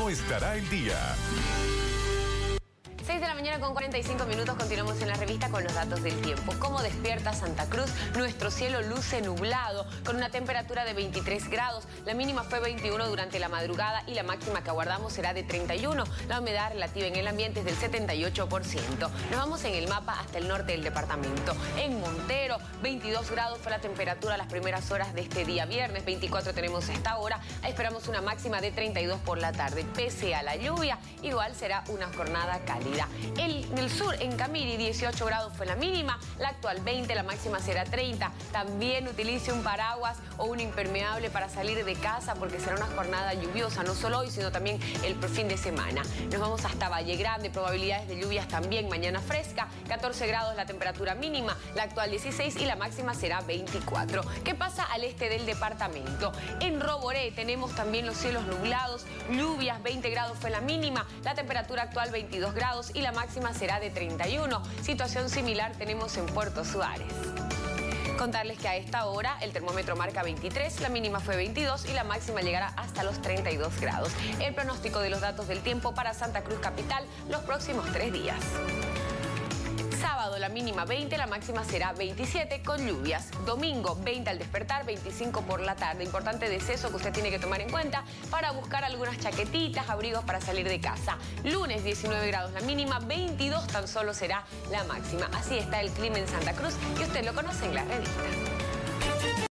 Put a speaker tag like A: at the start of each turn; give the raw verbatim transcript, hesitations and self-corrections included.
A: cómo estará el día.
B: seis de la mañana con cuarenta y cinco minutos, continuamos en la revista con los datos del tiempo. ¿Cómo despierta Santa Cruz? Nuestro cielo luce nublado, con una temperatura de veintitrés grados. La mínima fue veintiuno durante la madrugada y la máxima que aguardamos será de treinta y uno. La humedad relativa en el ambiente es del setenta y ocho por ciento. Nos vamos en el mapa hasta el norte del departamento. En Montero, veintidós grados fue la temperatura a las primeras horas de este día viernes. veinticuatro tenemos a esta hora. Esperamos una máxima de treinta y dos por la tarde. Pese a la lluvia, igual será una jornada cálida. El, en el sur, en Camiri, dieciocho grados fue la mínima, la actual veinte, la máxima será treinta. También utilice un paraguas o un impermeable para salir de casa porque será una jornada lluviosa, no solo hoy, sino también el fin de semana. Nos vamos hasta Valle Grande, probabilidades de lluvias también, mañana fresca, catorce grados la temperatura mínima, la actual dieciséis y la máxima será veinticuatro. ¿Qué pasa al este del departamento? En Roboré tenemos también los cielos nublados, lluvias, veinte grados fue la mínima, la temperatura actual veintidós grados y la máxima será de treinta y uno. Situación similar tenemos en Puerto Suárez. Contarles que a esta hora el termómetro marca veintitrés, la mínima fue veintidós y la máxima llegará hasta los treinta y dos grados. El pronóstico de los datos del tiempo para Santa Cruz Capital los próximos tres días. Sábado la mínima veinte, la máxima será veintisiete con lluvias. Domingo veinte al despertar, veinticinco por la tarde. Importante deceso que usted tiene que tomar en cuenta para buscar algunas chaquetitas, abrigos para salir de casa. Lunes diecinueve grados la mínima, veintidós tan solo será la máxima. Así está el clima en Santa Cruz y usted lo conoce en la revista.